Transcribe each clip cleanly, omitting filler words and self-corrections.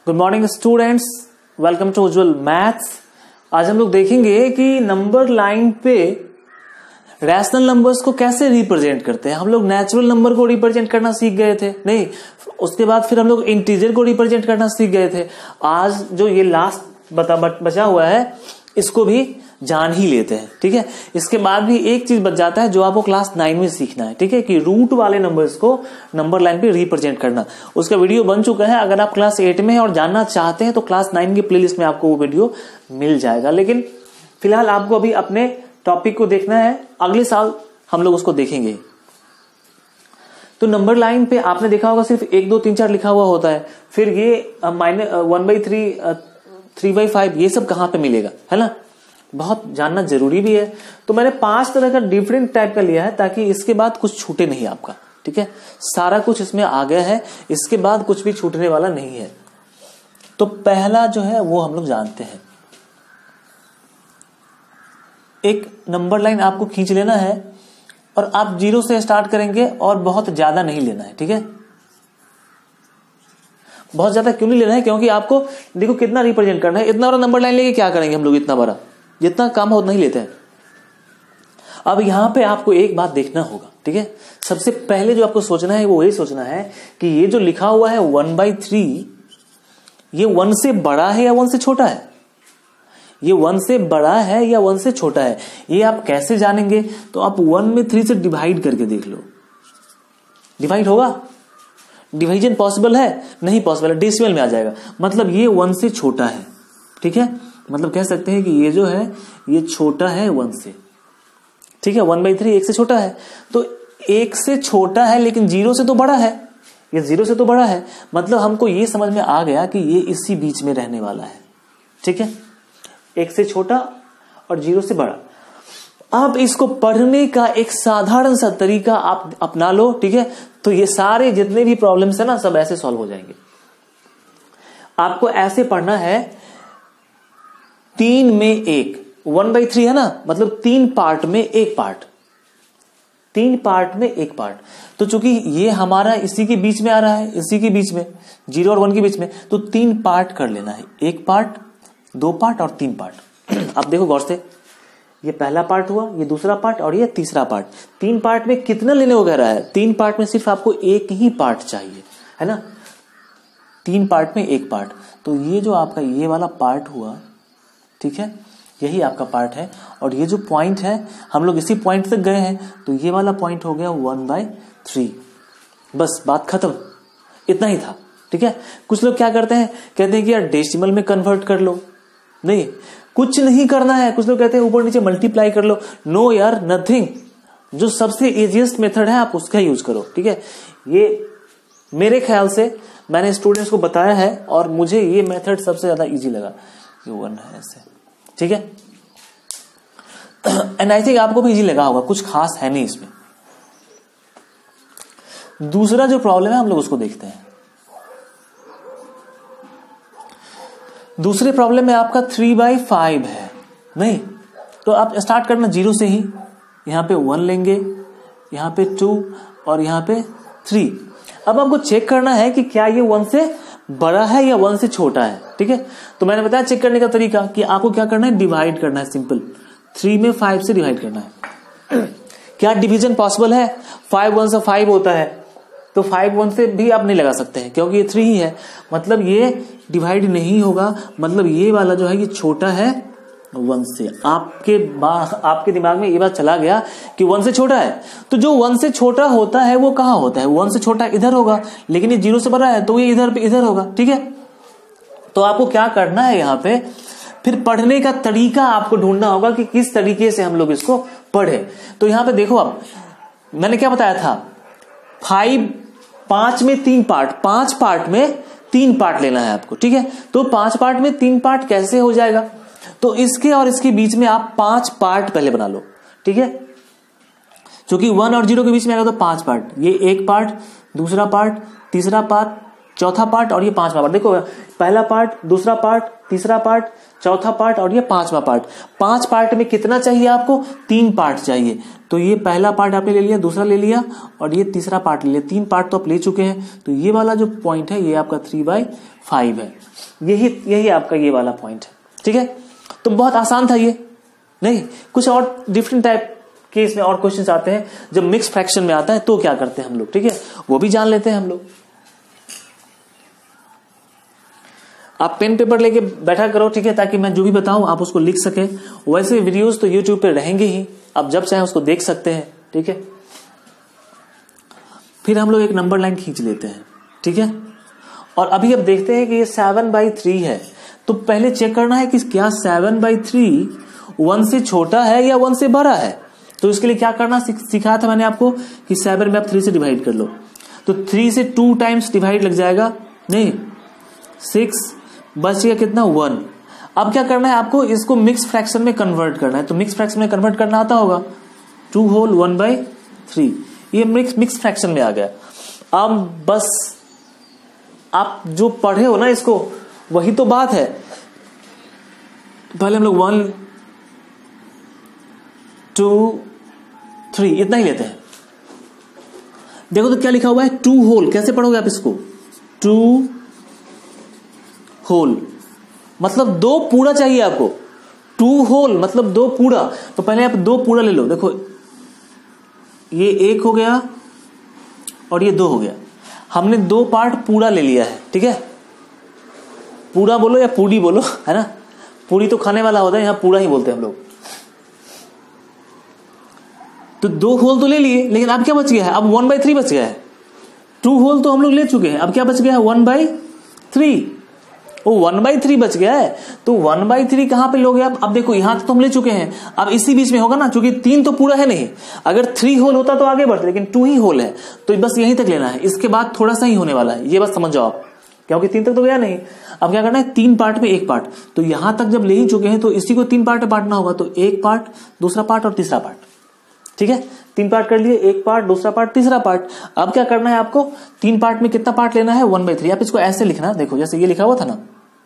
Good morning students, welcome to Ujjwal maths. आज हम लोग देखेंगे कि नंबर लाइन पे रैशनल नंबर्स को कैसे रिप्रेजेंट करते हैं। हम लोग नेचुरल नंबर को रिप्रेजेंट करना सीख गए थे, नहीं उसके बाद फिर हम लोग इंटीजर को रिप्रेजेंट करना सीख गए थे। आज जो ये लास्ट बचा हुआ है इसको भी जान ही लेते हैं, ठीक है। इसके बाद भी एक चीज बच जाता है जो आपको क्लास 9 में सीखना है, ठीक है, कि रूट वाले नंबर्स को नंबर लाइन पे रिप्रेजेंट करना। उसका वीडियो बन चुका है, अगर आप क्लास 8 में हैं और जानना चाहते हैं तो क्लास 9 की प्लेलिस्ट में आपको वो वीडियो मिल जाएगा। लेकिन फिलहाल आपको अभी अपने टॉपिक को देखना है, अगले साल हम लोग उसको देखेंगे। तो नंबर लाइन पे आपने देखा होगा सिर्फ 1 2 3 4 लिखा हुआ होता है, फिर ये -1/3 3/5 ये सब कहां पे मिलेगा, है ना। बहुत जानना जरूरी भी है। तो मैंने 5 तरह का डिफरेंट टाइप का लिया है ताकि इसके बाद कुछ छूटे नहीं आपका, ठीक है। सारा कुछ इसमें आ गया है, इसके बाद कुछ भी छूटने वाला नहीं है। तो पहला जो है वो हम लोग जानते हैं। एक नंबर लाइन आपको खींच लेना है और आप 0 से स्टार्ट करेंगे और बहुत ज्यादा नहीं लेना है, ठीक है। बहुत ज्यादा क्यों नहीं लेना है, क्योंकि आपको देखो कितना रिप्रेजेंट करना है। इतना बड़ा नंबर लाइन लेके क्या करेंगे हम लोग, इतना बड़ा जितना काम हो उतना ही लेते हैं। अब यहां पे आपको एक बात देखना होगा, ठीक है। सबसे पहले जो आपको सोचना है वो यही सोचना है कि ये जो लिखा हुआ है 1/3 ये 1 से बड़ा है या 1 से छोटा है। ये 1 से बड़ा है या 1 से छोटा है, ये आप कैसे जानेंगे। तो आप 1 में 3 से डिवाइड करके देख लो, डिवाइड होगा। डिवीजन पॉसिबल है, नहीं पॉसिबल है, डेसिमल में आ जाएगा। मतलब ये 1 से छोटा है, ठीक है। मतलब कह सकते हैं कि ये जो है ये छोटा है 1 से, ठीक है। 1/3 1 से छोटा है, तो 1 से छोटा है लेकिन 0 से तो बड़ा है। ये 0 से तो बड़ा है, मतलब हमको ये समझ में आ गया कि ये इसी बीच में रहने वाला है, ठीक है। 1 से छोटा और 0 से बड़ा। अब इसको पढ़ने का एक साधारण सा तरीका आप अपना लो, ठीक है। तो ये सारे जितने भी प्रॉब्लम्स है ना सब ऐसे सॉल्व हो जाएंगे। आपको ऐसे पढ़ना है 3 में 1, 1/3 है ना, मतलब 3 पार्ट में 1 पार्ट, 3 पार्ट में 1 पार्ट। तो चूंकि ये हमारा इसी के बीच में आ रहा है, इसी के बीच में 0 और 1 के बीच में, तो 3 पार्ट कर लेना है। 1 पार्ट, 2 पार्ट और 3 पार्ट। अब देखो गौर से, ये पहला पार्ट हुआ, ये दूसरा पार्ट और ये तीसरा पार्ट। 3 पार्ट में कितना लेने वगैरह है, 3 पार्ट में सिर्फ आपको एक ही पार्ट चाहिए, है ना। 3 पार्ट में 1 पार्ट, तो ये जो आपका ये वाला पार्ट हुआ, ठीक है, यही आपका पार्ट है। और ये जो पॉइंट है हम लोग इसी पॉइंट तक गए हैं, तो ये वाला पॉइंट हो गया 1/3। बस बात खत्म, इतना ही था, ठीक है। कुछ लोग क्या करते हैं, कहते हैं कि यार डेसिमल में कन्वर्ट कर लो, नहीं कुछ नहीं करना है। कुछ लोग कहते हैं ऊपर नीचे मल्टीप्लाई कर लो, नो यार नथिंग। जो सबसे इजीएस्ट मेथड है आप उसका यूज करो, ठीक है। ये मेरे ख्याल से मैंने स्टूडेंट्स को बताया है और मुझे ये मेथड सबसे ज्यादा इजी लगा। ये 1 है ऐसे, ठीक है। एंड आई थिंक आपको भी इजी लगा होगा, कुछ खास है नहीं इसमें। दूसरा जो प्रॉब्लम है हम लोग उसको देखते हैं। दूसरे प्रॉब्लम में आपका 3/5 है, नहीं तो आप स्टार्ट करना 0 से ही। यहां पे 1 लेंगे, यहां पे 2 और यहां पे 3। अब आपको चेक करना है कि क्या ये 1 से बड़ा है या 1 से छोटा है, ठीक है। तो मैंने बताया चेक करने का तरीका कि आपको क्या करना है, डिवाइड करना है। सिंपल 3 में 5 से डिवाइड करना है। क्या डिवीजन पॉसिबल है, 5 1 से 5 होता है, तो 5 1 से भी आप नहीं लगा सकते हैं क्योंकि ये 3 ही है, मतलब ये डिवाइड नहीं होगा। मतलब ये वाला जो है ये छोटा है 1 से। आपके दिमाग में ये बात चला गया कि 1 से छोटा है, तो जो 1 से छोटा होता है वो कहां होता है, 1 से छोटा इधर होगा, लेकिन ये 0 से बड़ा है तो ये इधर होगा, ठीक है। तो आपको क्या करना है, यहाँ पे फिर पढ़ने का तरीका आपको ढूंढना होगा कि किस तरीके से हम लोग इसको पढ़े। तो यहाँ पे देखो, अब मैंने क्या बताया था, 5 में 3 पार्ट, 5 पार्ट में 3 पार्ट लेना है आपको, ठीक है। तो 5 पार्ट में 3 पार्ट कैसे हो जाएगा, तो इसके और इसके बीच में आप 5 पार्ट पहले बना लो, ठीक है। क्योंकि 1 और 0 के बीच में आएगा तो 5 पार्ट, ये 1 पार्ट, दूसरा पार्ट, तीसरा पार्ट, चौथा पार्ट और ये पांचवा पार्ट। देखो पहला पार्ट, दूसरा पार्ट, तीसरा पार्ट, चौथा पार्ट और ये पांचवा पार्ट। 5 पार्ट में कितना चाहिए आपको? 3 पार्ट चाहिए। तो ये पहला पार्ट आपने ले लिया, दूसरा ले लिया और ये तीसरा पार्ट ले लिया। 3 पार्ट तो आप ले चुके हैं। तो ये वाला जो पॉइंट है ये आपका 3/5 है। यही आपका ये वाला पॉइंट है। ठीक है, तो बहुत आसान था ये। नहीं, कुछ और डिफरेंट टाइप के इसमें और क्वेश्चंस आते हैं जब मिक्स फ्रैक्शन में आता है तो क्या करते हैं हम लोग। ठीक है, वो भी जान लेते हैं हम लोग। आप पेन पेपर लेके बैठा करो, ठीक है, ताकि मैं जो भी बताऊं आप उसको लिख सके। वैसे वीडियोस तो यूट्यूब पे रहेंगे ही, आप जब चाहे उसको देख सकते हैं। ठीक है, फिर हम लोग एक नंबर लाइन खींच लेते हैं। ठीक है, और अभी अब देखते हैं कि ये 7/3 है। तो पहले चेक करना है कि क्या 7/3 1 से छोटा है या 1 से बड़ा है। तो इसके लिए क्या करना सिखाया था मैंने आपको कि 7 में आप 3 से डिवाइड कर लो। तो 3 से 2 टाइम्स डिवाइड लग जाएगा, नहीं 6 बच गया कितना 1। अब क्या करना है आपको, इसको मिक्स फ्रैक्शन में कन्वर्ट करना है। तो मिक्स फ्रैक्शन में कन्वर्ट करना आता होगा, 2 होल 1/3। ये मिक्स फ्रैक्शन में आ गया। अब बस आप जो पढ़े हो ना इसको, वही तो बात है। पहले हम लोग 1 2 3 इतना ही लेते हैं। देखो तो क्या लिखा हुआ है, 2 होल। कैसे पढ़ोगे आप इसको, 2 होल मतलब 2 पूरा चाहिए आपको। 2 होल मतलब 2 पूरा। तो पहले आप 2 पूरा ले लो। देखो ये 1 हो गया और ये 2 हो गया। हमने 2 पार्ट पूरा ले लिया है। ठीक है, पूरा बोलो या पूरी बोलो, है ना। पूरी तो खाने वाला होता है, यहां पूरा ही बोलते हैं हम लोग। तो 2 होल तो ले लिए, लेकिन अब क्या बच गया है, अब 1/3 बच गया है। 2 होल तो हम लोग ले चुके हैं, अब क्या बच गया है 1/3। वो 1/3 बच गया है। तो 1/3 कहां पे लोगे आप? अब देखो यहां तक तो हम ले चुके हैं, अब इसी बीच में होगा ना, क्योंकि 3 तो पूरा है नहीं। अगर 3 होल होता तो आगे बढ़ते, लेकिन 2 ही होल है, तो बस यहीं तक लेना है। इसके बाद थोड़ा सा ही होने वाला है, ये बस समझ जाओ आप, क्योंकि 3 तक तो गया नहीं। अब क्या करना है, 3 पार्ट में 1 पार्ट। तो यहां तक जब ले ही चुके हैं तो इसी को 3 पार्ट में बांटना होगा। तो 1 पार्ट, दूसरा पार्ट और तीसरा पार्ट। ठीक है, 3 पार्ट कर लिए, 1 पार्ट, दूसरा पार्ट, तीसरा पार्ट। अब क्या करना है आपको, 3 पार्ट में कितना पार्ट लेना है, 1/3। आप इसको ऐसे लिखना, देखो जैसे ये लिखा हुआ था ना,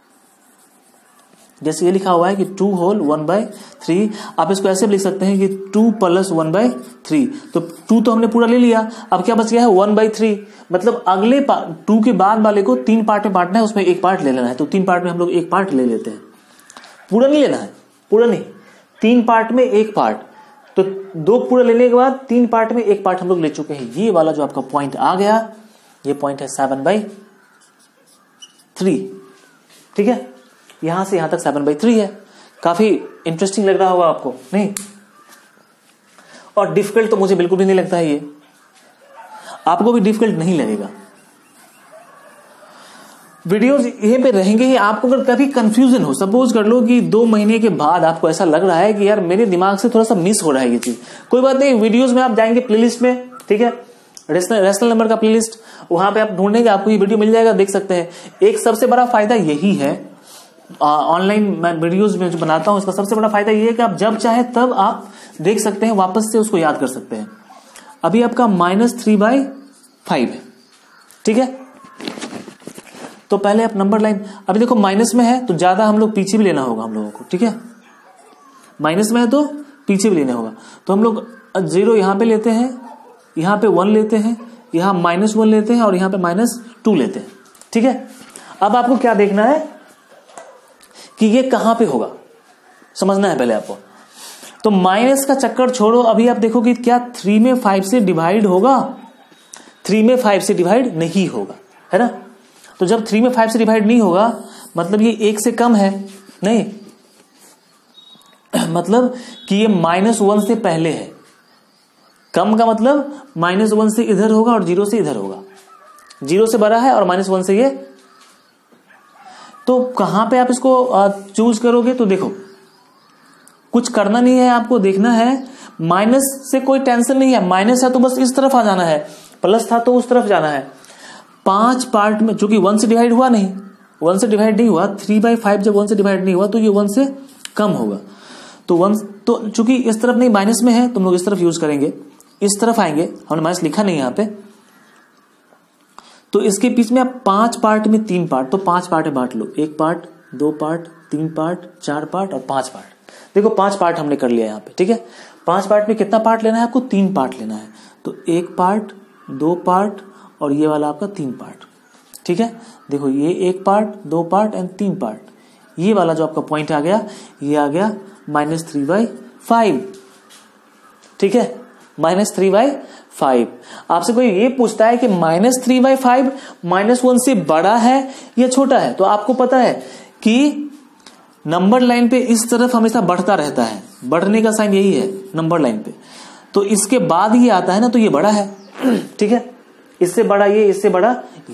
जैसे ये लिखा हुआ है कि 2 होल 1/3। आप इसको ऐसे भी लिख सकते हैं कि 2 + 1/3। तो 2 तो हमने पूरा ले लिया, अब क्या बच गया है 1/3। मतलब अगले 2 के बाद वाले को 3 पार्ट में बांटना है, उसमें 1 पार्ट ले लेना है। तो 3 पार्ट में हम लोग 1 पार्ट ले लेते हैं, पूरा नहीं लेना है, पूरा नहीं, 3 पार्ट में 1 पार्ट। तो 2 पूरा लेने के बाद 3 पार्ट में 1 पार्ट हम लोग ले चुके हैं। ये वाला जो आपका पॉइंट आ गया, ये पॉइंट है 7/3। ठीक है, यहां से यहां तक 7/3 है। काफी इंटरेस्टिंग लग रहा होगा आपको, नहीं? और डिफिकल्ट तो मुझे बिल्कुल भी नहीं लगता है, ये आपको भी डिफिकल्ट नहीं लगेगा। वीडियोस यहीं पे रहेंगे ही। आपको अगर कभी कंफ्यूजन हो, सपोज कर लो कि 2 महीने के बाद आपको ऐसा लग रहा है कि यार मेरे दिमाग से थोड़ा सा मिस हो रहा है ये चीज, कोई बात नहीं, वीडियोस में आप जाएंगे प्लेलिस्ट में, ठीक है, रेशनल नंबर का प्लेलिस्ट, वहां पे आप ढूंढेंगे, आपको ये वीडियो मिल जाएगा, देख सकते हैं। एक सबसे बड़ा फायदा यही है ऑनलाइन मैं वीडियोस में जो बनाता हूं, इसका सबसे बड़ा फायदा ये है कि आप जब चाहे तब आप देख सकते हैं, वापस से उसको याद कर सकते हैं। अभी आपका -3/5 है। ठीक है, तो पहले आप नंबर लाइन, अभी देखो माइनस में है तो ज्यादा हम लोग पीछे भी लेना होगा हम लोगों को। ठीक है, माइनस में है तो पीछे भी लेना होगा। तो हम लोग 0 यहां पे लेते हैं, यहां पे 1 लेते हैं, यहां -1 लेते हैं और यहां पे -2 लेते हैं। ठीक है, अब आपको क्या देखना है कि ये कहां पे होगा, समझना है पहले आपको। तो माइनस का चक्कर छोड़ो, अभी आप देखो कि क्या 3 में 5 से डिवाइड होगा? 3 में 5 से डिवाइड नहीं होगा, है ना। तो जब 3 में 5 से डिवाइड नहीं होगा, मतलब ये 1 से कम है, नहीं मतलब कि ये -1 से पहले है। कम का मतलब -1 से इधर होगा और 0 से इधर होगा, 0 से बड़ा है और -1 से ये। तो कहां पे आप इसको चूज करोगे? तो देखो कुछ करना नहीं है, आपको देखना है माइनस से कोई टेंशन नहीं है। माइनस है तो बस इस तरफ आ जाना है, प्लस था तो उस तरफ जाना है। 5 पार्ट में, चूंकि 1 से डिवाइड हुआ नहीं, 1 से डिवाइड नहीं हुआ, 3/5 जब 1 से डिवाइड नहीं हुआ तो ये 1 से कम होगा। तो 1 तो चूंकि इस तरफ नहीं, माइनस में है, तुम लोग इस तरफ यूज करेंगे, इस तरफ आएंगे, हमने माइनस लिखा नहीं यहां पे। तो इसके बीच में आप 5 पार्ट में 3 पार्ट, तो 5 पार्ट में बांट लो, 1 पार्ट, 2 पार्ट, 3 पार्ट, 4 पार्ट और 5 पार्ट। देखो 5 पार्ट हमने कर लिया यहाँ पे, ठीक है। 5 पार्ट में कितना पार्ट लेना है आपको? 3 पार्ट लेना है। तो 1 पार्ट, 2 पार्ट और ये वाला आपका 3 पार्ट, ठीक है। देखो ये 1 पार्ट, 2 पार्ट एंड 3 पार्ट, ये वाला जो आपका पॉइंट आ गया, ये आ गया -3/5, ठीक है, -3/5। आपसे कोई ये पूछता है कि -3/5 -1 से बड़ा है या छोटा है, तो आपको पता है कि नंबर लाइन पे इस तरफ हमेशा बढ़ता रहता है, बढ़ने का साइन यही है नंबर लाइन पे, तो इसके बाद ये आता है ना, तो ये बड़ा है, ठीक है। इससे बड़ा ये, इससे बड़ा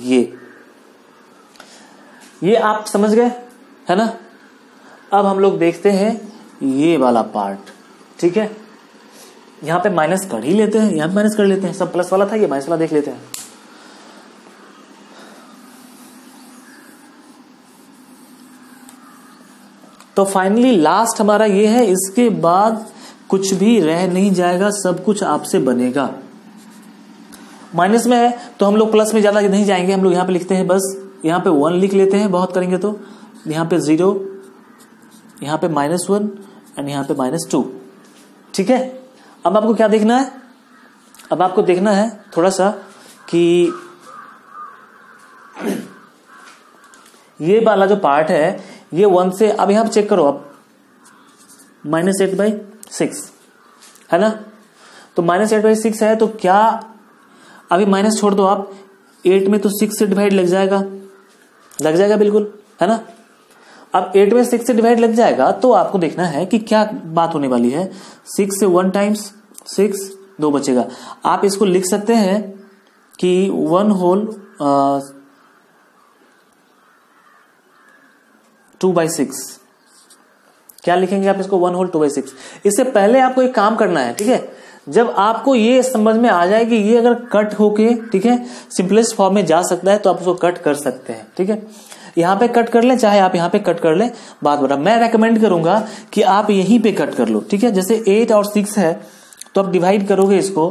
ये आप समझ गए, है ना। अब हम लोग देखते हैं ये वाला पार्ट, ठीक है। यहां पे माइनस कर ही लेते हैं, यहां पे माइनस कर लेते हैं, सब प्लस वाला था, ये माइनस वाला देख लेते हैं। तो फाइनली लास्ट हमारा ये है, इसके बाद कुछ भी रह नहीं जाएगा, सब कुछ आपसे बनेगा। माइनस में है तो हम लोग प्लस में ज्यादा नहीं जाएंगे, हम लोग यहां पे लिखते हैं बस, यहां पे 1 लिख लेते हैं, बहुत करेंगे तो यहां पे 0, यहां पे -1 एंड यहां पे -2, ठीक है। अब आपको क्या देखना है? अब आपको देखना है थोड़ा सा कि ये वाला जो पार्ट है ये 1 से, अब यहां पे चेक करो, अब -8/6 है ना, तो -8/6 है, तो क्या अभी माइनस छोड़ दो आप, 8 में तो 6 से डिवाइड लग जाएगा बिल्कुल, है ना। अब 8 में 6 से डिवाइड लग जाएगा, तो आपको देखना है कि क्या बात होने वाली है। 6 से 1 टाइम्स 6, 2 बचेगा। आप इसको लिख सकते हैं कि 1 होल 2/6, क्या लिखेंगे आप इसको? 1 होल 2/6। इससे पहले आपको एक काम करना है, ठीक है। जब आपको ये समझ में आ जाए कि ये अगर कट होके, ठीक है, सिंपलेस्ट फॉर्म में जा सकता है, तो आप उसको कट कर सकते हैं, ठीक है। यहां पे कट कर लें, चाहे आप यहां पे कट कर लें, बात बता। मैं रेकमेंड करूंगा कि आप यहीं पे कट कर लो, ठीक है। जैसे 8 और 6 है, तो आप डिवाइड करोगे इसको,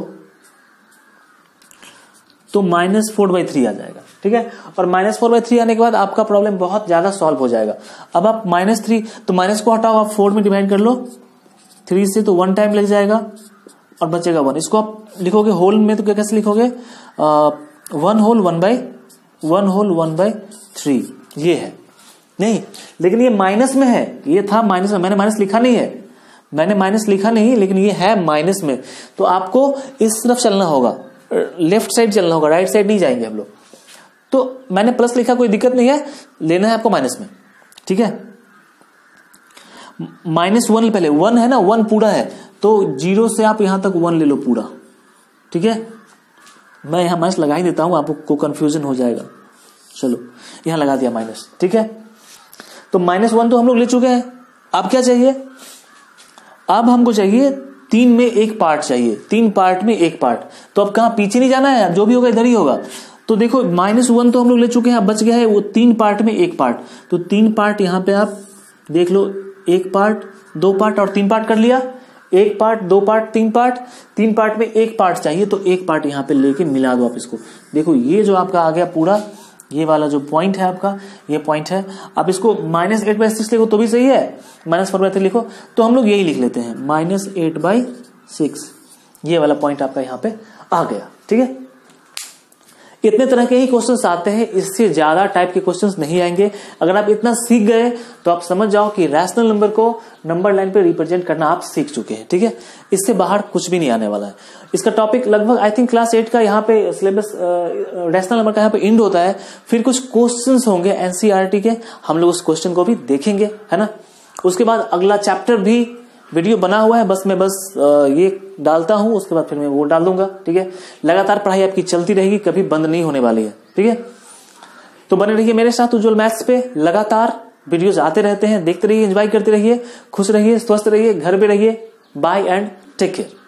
तो -4/3 आ जाएगा, ठीक है। और -4/3 आने के बाद आपका प्रॉब्लम बहुत ज्यादा सॉल्व हो जाएगा। अब आप -3, तो माइनस को हटाओ, आप 4 में डिवाइड कर लो 3 से, तो 1 टाइम लग जाएगा और बचेगा 1। इसको आप लिखोगे होल में, तो क्या कैसे लिखोगे? 1 होल 1/3, ये है नहीं, लेकिन ये माइनस में है, ये था माइनस में, मैंने माइनस लिखा नहीं, लेकिन ये है माइनस में, तो आपको इस तरफ चलना होगा, लेफ्ट साइड चलना होगा, राइट साइड नहीं जाएंगे हम लोग। तो मैंने प्लस लिखा, कोई दिक्कत नहीं है, लेना है आपको माइनस में, ठीक है। -1 पहले 1 है ना, 1 पूरा है, तो 0 से आप यहां तक 1 ले लो पूरा, ठीक है। मैं यहां माइनस लगा ही देता हूं, आपको कंफ्यूजन हो जाएगा। चलो यहां लगा दिया माइनस, ठीक है। तो -1 तो हम लोग ले चुके हैं। अब क्या चाहिए? अब हमको चाहिए 3 में 1 पार्ट चाहिए, 3 पार्ट में 1 पार्ट। तो अब कहां, पीछे नहीं जाना है, जो भी होगा इधर ही होगा। तो देखो -1 तो हम लोग ले चुके हैं, अब बच गया है वो 3 पार्ट में 1 पार्ट। तो 3 पार्ट यहां पे आप देख लो, 1 पार्ट, 2 पार्ट और 3 पार्ट कर लिया। 1 पार्ट, 2 पार्ट, 3 पार्ट, 3 पार्ट में 1 पार्ट चाहिए, तो 1 पार्ट यहां पे लेके मिला दो आप इसको। देखो ये जो आपका आ गया पूरा, ये वाला जो पॉइंट है आपका, ये पॉइंट है। आप इसको -8/6 लिखो तो भी सही है, -4/3 लिखो तो हम लोग यही लिख लेते हैं, -8/6। ये वाला पॉइंट आपका यहां पे आ गया, ठीक है। इतने तरह के ही क्वेश्चंस आते हैं, इससे ज्यादा टाइप के क्वेश्चंस नहीं आएंगे। अगर आप इतना सीख गए तो आप समझ जाओ कि रैशनल नंबर को नंबर लाइन पे रिप्रेजेंट करना आप सीख चुके हैं, ठीक है। इससे बाहर कुछ भी नहीं आने वाला है। इसका टॉपिक लगभग आई थिंक क्लास 8 का यहाँ पे सिलेबस रैशनल नंबर का यहाँ पे एंड होता है। फिर कुछ क्वेश्चंस होंगे एनसीईआरटी के, हम लोग उस क्वेश्चन को भी देखेंगे, है ना। उसके बाद अगला चैप्टर भी वीडियो बना हुआ है, बस मैं ये डालता हूं, उसके बाद फिर मैं वो डाल दूंगा, ठीक है। लगातार पढ़ाई आपकी चलती रहेगी, कभी बंद नहीं होने वाली है, ठीक है। तो बने रहिए मेरे साथ उज्जवल मैथ्स पे, लगातार वीडियोस आते रहते हैं, देखते रहिए, एंजॉय करते रहिए, खुश रहिए, स्वस्थ रहिए, घर पे रहिए। Bye and take care.